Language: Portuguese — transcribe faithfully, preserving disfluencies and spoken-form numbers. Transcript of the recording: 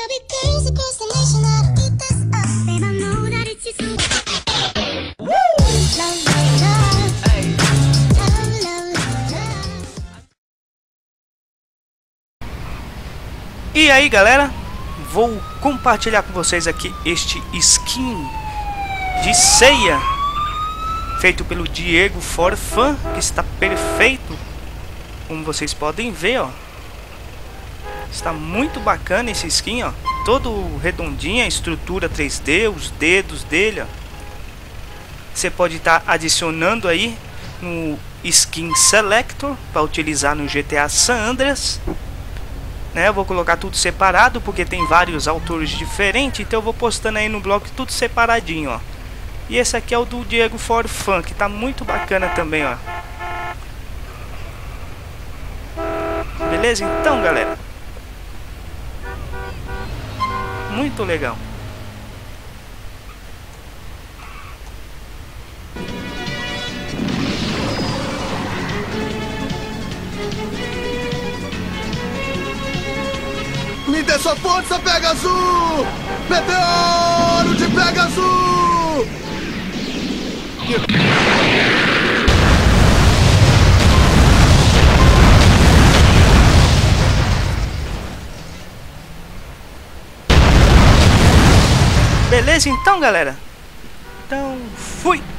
E aí galera, vou compartilhar com vocês aqui este skin de Seiya, feito pelo Diego For Fun, que está perfeito, como vocês podem ver, ó. Está muito bacana esse skin, ó, todo redondinho, a estrutura três D, os dedos dele, ó. Você pode estar adicionando aí no Skin Selector para utilizar no G T A San Andreas. Né, eu vou colocar tudo separado porque tem vários autores diferentes, então eu vou postando aí no blog tudo separadinho, ó. E esse aqui é o do Diego For Fun, que tá muito bacana também, ó. Beleza? Então, galera, muito legal. Me dê sua força, Pegasus! Meteoro de Pegasus! Beleza então, galera? Então, fui!